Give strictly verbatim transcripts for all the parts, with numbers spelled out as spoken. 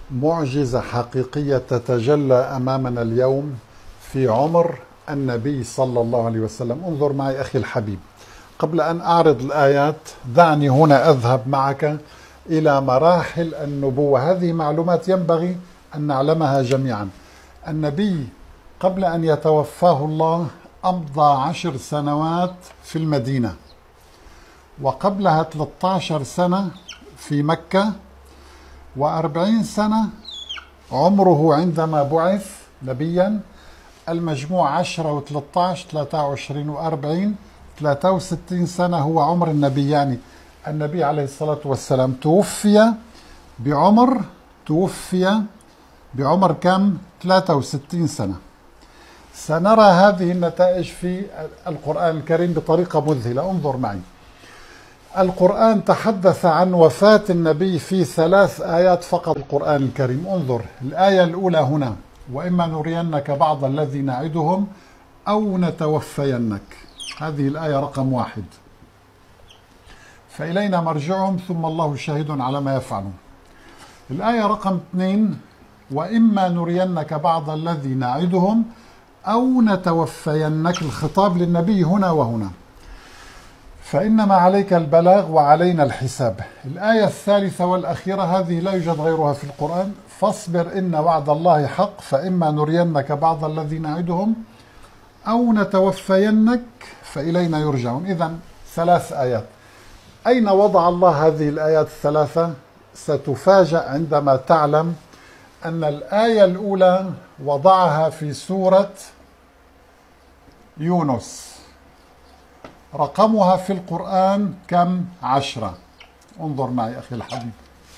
معجزة حقيقية تتجلى أمامنا اليوم في عمر النبي صلى الله عليه وسلم. انظر معي أخي الحبيب، قبل أن أعرض الآيات دعني هنا أذهب معك إلى مراحل النبوة. هذه معلومات ينبغي أن نعلمها جميعا. النبي قبل أن يتوفاه الله أمضى عشر سنوات في المدينة، وقبلها ثلاثة عشر سنة في مكة، وأربعين سنة عمره عندما بعث نبيا. المجموع عشرة وثلاثة عشر ثلاثة وعشرين وأربعين ثلاثة وستين سنة هو عمر النبي. يعني النبي عليه الصلاة والسلام توفي بعمر توفي بعمر كم؟ ثلاثة وستين سنة. سنرى هذه النتائج في القرآن الكريم بطريقة مذهلة. انظر معي، القرآن تحدث عن وفاة النبي في ثلاث آيات فقط. القرآن الكريم انظر الآية الأولى هنا: وإما نرينك بعض الذي نعدهم أو نتوفينك. هذه الآية رقم واحد: فإلينا مرجعهم ثم الله شاهد على ما يفعلون. الآية رقم اثنين: وإما نرينك بعض الذي نعدهم أو نتوفينك. الخطاب للنبي هنا وهنا، فإنما عليك البلاغ وعلينا الحساب. الآية الثالثة والأخيرة هذه لا يوجد غيرها في القرآن: فاصبر إن وعد الله حق فإما نرينك بعض الذي نعدهم أو نتوفينك فإلينا يرجعون. إذن ثلاث آيات. أين وضع الله هذه الآيات الثلاثة؟ ستفاجأ عندما تعلم أن الآية الأولى وضعها في سورة يونس، رقمها في القرآن كم؟ عشرة. انظر معي أخي الحبيب.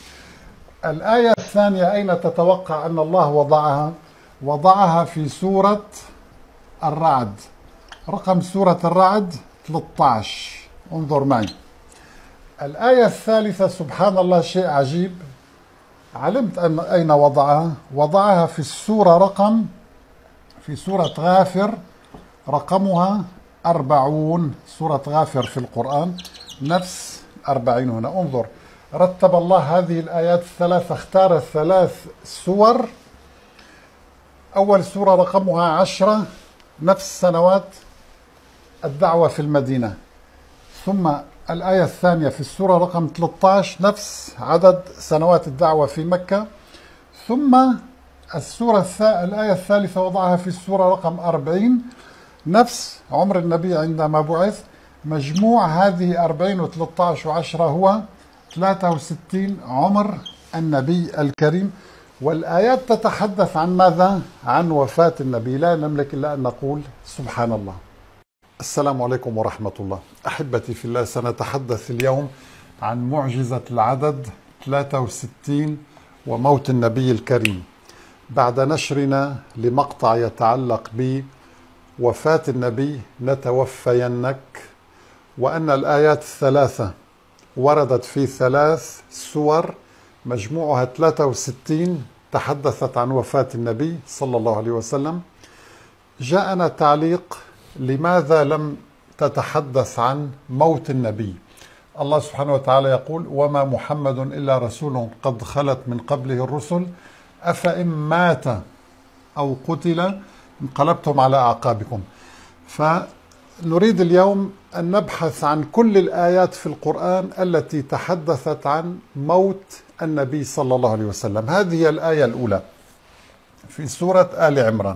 الآية الثانية أين تتوقع أن الله وضعها؟ وضعها في سورة الرعد، رقم سورة الرعد ثلاثة عشر. انظر معي. الآية الثالثة سبحان الله شيء عجيب، علمت أن أين وضعها؟ وضعها في السورة رقم في سورة غافر، رقمها أربعون. سورة غافر في القرآن نفس أربعين هنا. انظر، رتب الله هذه الآيات الثلاثة، اختار ثلاث سور. أول سورة رقمها عشرة، نفس سنوات الدعوة في المدينة. ثم الآية الثانية في السورة رقم ثلاثة عشر، نفس عدد سنوات الدعوة في مكة. ثم السورة الث... الآية الثالثة وضعها في السورة رقم أربعين، نفس عمر النبي عندما بعث. مجموع هذه أربعين وثلاثة عشر وعشرة هو ثلاثة وستين عمر النبي الكريم. والآيات تتحدث عن ماذا؟ عن وفاة النبي. لا نملك إلا أن نقول سبحان الله. السلام عليكم ورحمة الله. أحبتي في الله، سنتحدث اليوم عن معجزة العدد ثلاثة وستين وموت النبي الكريم، بعد نشرنا لمقطع يتعلق بوفاة النبي نتوفينك، وأن الآيات الثلاثة وردت في ثلاث سور مجموعها ثلاثة وستين تحدثت عن وفاة النبي صلى الله عليه وسلم. جاءنا تعليق: لماذا لم تتحدث عن موت النبي؟ الله سبحانه وتعالى يقول: وما محمد إلا رسول قد خلت من قبله الرسل أفإن مات أو قتل انقلبتم على أعقابكم. فنريد اليوم أن نبحث عن كل الآيات في القرآن التي تحدثت عن موت النبي صلى الله عليه وسلم. هذه هي الآية الأولى في سورة آل عمران.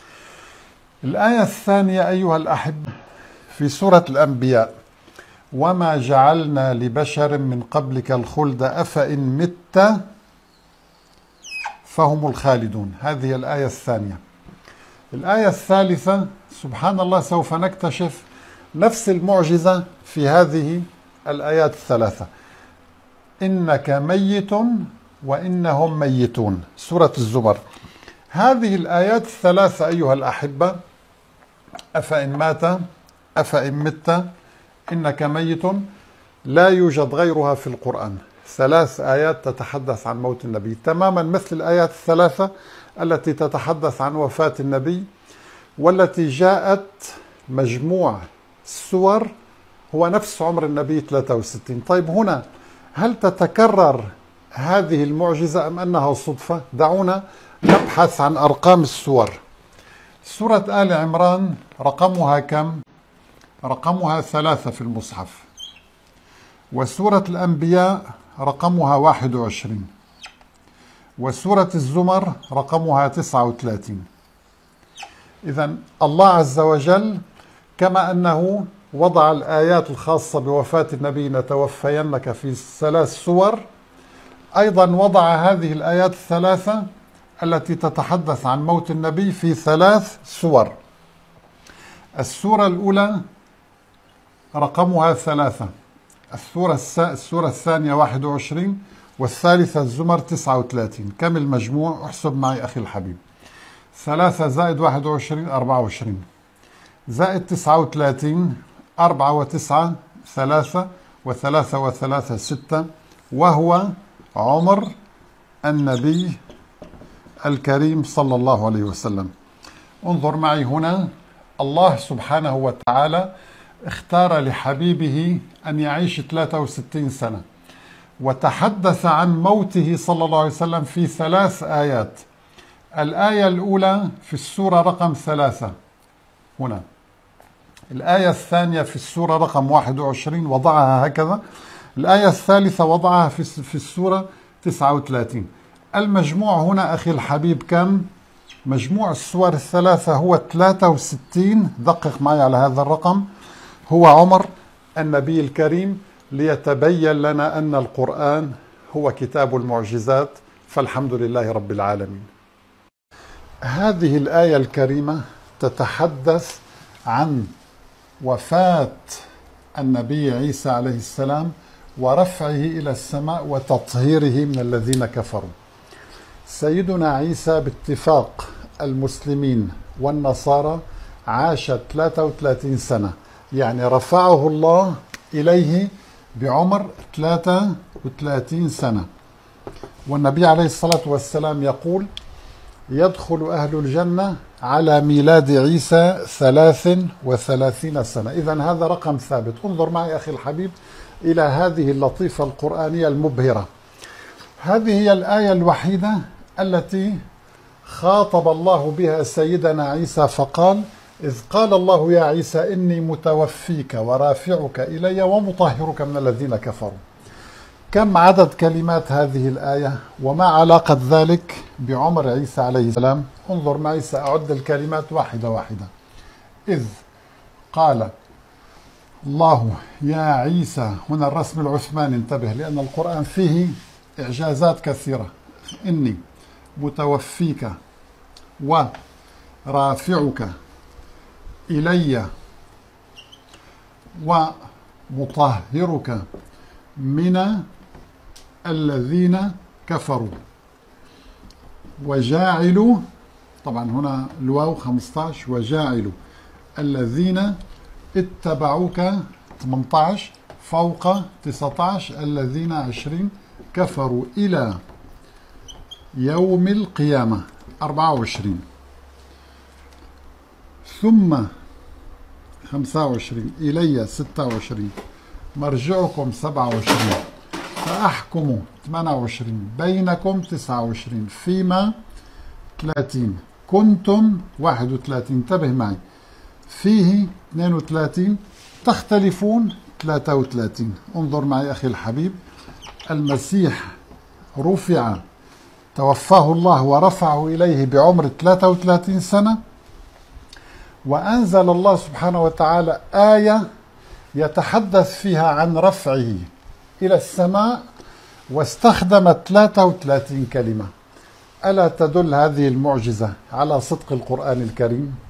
الآية الثانية أيها الأحب في سورة الأنبياء: وما جعلنا لبشر من قبلك الخلد أفإن مت فهم الخالدون. هذه الآية الثانية. الآية الثالثة سبحان الله سوف نكتشف نفس المعجزة في هذه الآيات الثلاثة: إنك ميت وإنهم ميتون. سورة الزمر. هذه الآيات الثلاثة أيها الأحبة، أفإن مات، أفإن مت، إنك ميت، لا يوجد غيرها في القرآن. ثلاث آيات تتحدث عن موت النبي، تماما مثل الآيات الثلاثة التي تتحدث عن وفاة النبي، والتي جاءت مجموع السور هو نفس عمر النبي ثلاثة وستين. طيب هنا هل تتكرر هذه المعجزة أم أنها صدفة؟ دعونا نبحث عن أرقام السور. سورة آل عمران رقمها كم؟ رقمها ثلاثة في المصحف. وسورة الأنبياء رقمها واحد وعشرين. وسورة الزمر رقمها تسعة وثلاثين. إذن الله عز وجل كما أنه وضع الآيات الخاصة بوفاة النبي نتوفينك في ثلاث سور، أيضا وضع هذه الآيات الثلاثة التي تتحدث عن موت النبي في ثلاث سور. السورة الأولى رقمها ثلاثة، السورة, السورة الثانية واحد وعشرين، والثالثة الزمر تسعة وثلاثين. كم المجموع؟ احسب معي أخي الحبيب. ثلاثة زائد واحد وعشرين أربعة وعشرين، زائد تسعة وثلاثين، أربعة وتسعة ثلاثة، وثلاثة وثلاثة ستة، وهو عمر النبي الكريم صلى الله عليه وسلم. انظر معي هنا، الله سبحانه وتعالى اختار لحبيبه أن يعيش ثلاثة وستين سنة، وتحدث عن موته صلى الله عليه وسلم في ثلاث آيات. الآية الأولى في السورة رقم ثلاثة هنا، الآية الثانية في السورة رقم واحد وعشرين وضعها هكذا، الآية الثالثة وضعها في السورة تسعة وثلاثين. المجموع هنا أخي الحبيب كم؟ مجموع السور الثلاثة هو ثلاثة وستين. دقق معي على هذا الرقم، هو عمر النبي الكريم، ليتبين لنا أن القرآن هو كتاب المعجزات، فالحمد لله رب العالمين. هذه الآية الكريمة تتحدث عن وفاة النبي عيسى عليه السلام ورفعه إلى السماء وتطهيره من الذين كفروا. سيدنا عيسى باتفاق المسلمين والنصارى عاش ثلاثة وثلاثين سنة، يعني رفعه الله إليه بعمر ثلاثة وثلاثين سنة. والنبي عليه الصلاة والسلام يقول: يدخل أهل الجنة على ميلاد عيسى ثلاث وثلاثين سنة. إذن هذا رقم ثابت. انظر معي أخي الحبيب إلى هذه اللطيفة القرآنية المبهرة. هذه هي الآية الوحيدة التي خاطب الله بها سيدنا عيسى فقال: إذ قال الله يا عيسى إني متوفيك ورافعك إلي ومطهرك من الذين كفروا. كم عدد كلمات هذه الآية؟ وما علاقة ذلك بعمر عيسى عليه السلام؟ انظر معي، سأعد الكلمات واحدة واحدة. إذ قال الله يا عيسى، هنا الرسم العثماني، انتبه لأن القرآن فيه إعجازات كثيرة. إني متوفيك ورافعك إلي ومطهرك من الذين كفروا وجاعل، طبعا هنا الواو خمسة عشر، وجاعل الذين اتبعوك ثمانية عشر فوق تسعة عشر الذين عشرين كفروا إلى يوم القيامة أربعة وعشرين، ثم خمسة وعشرين إلي ستة وعشرين مرجعكم سبعة وعشرين فأحكم ثمانية وعشرين بينكم تسعة وعشرين فيما ثلاثين كنتم واحد وثلاثين. انتبه معي، فيه اثنين وثلاثين تختلفون ثلاثة وثلاثين. انظر معي أخي الحبيب، المسيح رفع، توفاه الله ورفعه إليه بعمر ثلاثة وثلاثين سنة، وأنزل الله سبحانه وتعالى آية يتحدث فيها عن رفعه إلى السماء، واستخدم ثلاثة وثلاثين كلمة. ألا تدل هذه المعجزة على صدق القرآن الكريم؟